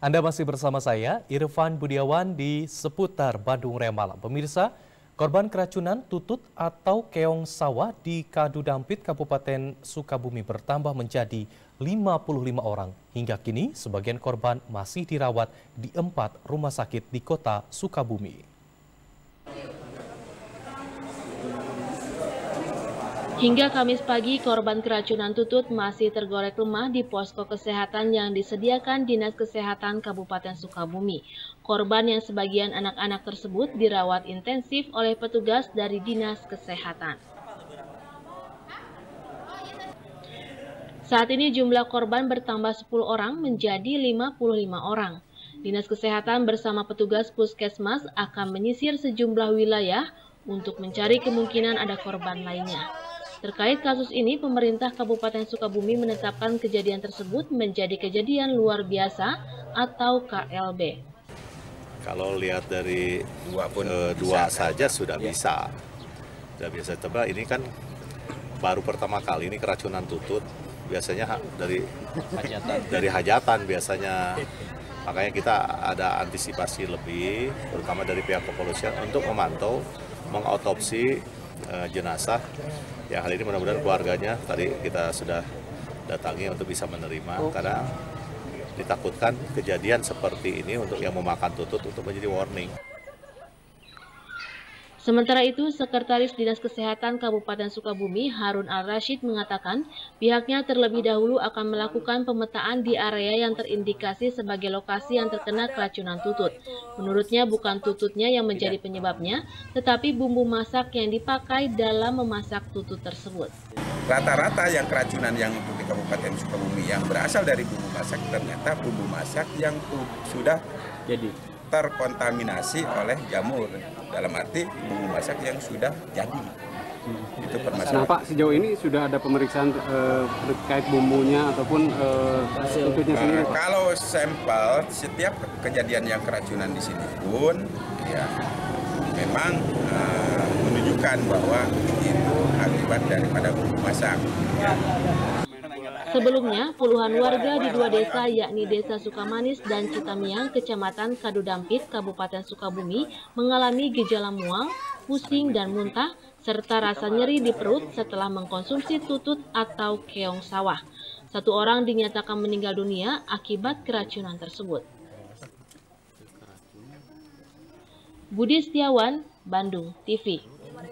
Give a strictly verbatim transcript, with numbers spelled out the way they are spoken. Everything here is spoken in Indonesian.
Anda masih bersama saya, Irfan Budiawan di seputar Bandung Raya Malam. Pemirsa, korban keracunan tutut atau keong sawah di Kadu Dampit, Kabupaten Sukabumi bertambah menjadi lima puluh lima orang. Hingga kini, sebagian korban masih dirawat di empat rumah sakit di kota Sukabumi. Hingga Kamis pagi, korban keracunan tutut masih tergolek lemah di posko kesehatan yang disediakan Dinas Kesehatan Kabupaten Sukabumi. Korban yang sebagian anak-anak tersebut dirawat intensif oleh petugas dari Dinas Kesehatan. Saat ini jumlah korban bertambah sepuluh orang menjadi lima puluh lima orang. Dinas Kesehatan bersama petugas Puskesmas akan menyisir sejumlah wilayah untuk mencari kemungkinan ada korban lainnya. Terkait kasus ini, pemerintah Kabupaten Sukabumi menetapkan kejadian tersebut menjadi kejadian luar biasa atau K L B. Kalau lihat dari dua, pun e, dua saja sudah ya. bisa. Sudah biasa. Coba ini kan baru pertama kali ini keracunan tutut. Biasanya dari hajatan, dari hajatan biasanya. Makanya kita ada antisipasi lebih, terutama dari pihak kepolisian untuk memantau, mengautopsi e, jenazah. Ya, hal ini mudah-mudahan keluarganya tadi kita sudah datangi untuk bisa menerima, karena ditakutkan kejadian seperti ini untuk yang memakan tutut untuk menjadi warning. Sementara itu, Sekretaris Dinas Kesehatan Kabupaten Sukabumi Harun Al-Rashid mengatakan pihaknya terlebih dahulu akan melakukan pemetaan di area yang terindikasi sebagai lokasi yang terkena keracunan tutut. Menurutnya bukan tututnya yang menjadi penyebabnya, tetapi bumbu masak yang dipakai dalam memasak tutut tersebut. Rata-rata yang keracunan yang untuk di Kabupaten Sukabumi yang berasal dari bumbu masak, ternyata bumbu masak yang sudah jadi terkontaminasi oleh jamur, dalam arti bumbu masak yang sudah jadi. Hmm. Itu permasalahan. Nah Pak, sejauh ini sudah ada pemeriksaan eh, terkait bumbunya ataupun eh, tututnya sendiri? Pak? Kalau sampel setiap kejadian yang keracunan di sini pun, ya memang eh, menunjukkan bahwa itu akibat daripada bumbu masak. Ya. Sebelumnya, puluhan warga di dua desa yakni Desa Sukamanis dan Citamiang, Kecamatan Kadu Dampit, Kabupaten Sukabumi mengalami gejala mual, pusing dan muntah, serta rasa nyeri di perut setelah mengkonsumsi tutut atau keong sawah. Satu orang dinyatakan meninggal dunia akibat keracunan tersebut. Budi Setiawan, Bandung T V.